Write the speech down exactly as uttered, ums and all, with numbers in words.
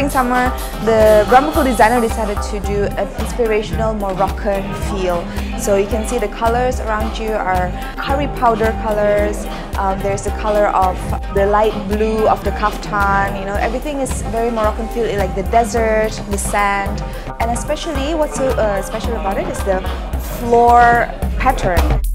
spring-summer, the Brahmapur designer decided to do an inspirational Moroccan feel. So you can see the colors around you are curry powder colors. Um, there's the color of the light blue of the kaftan. You know, everything is very Moroccan feel, like the desert, the sand, and especially what's so uh, special about it is the floor pattern.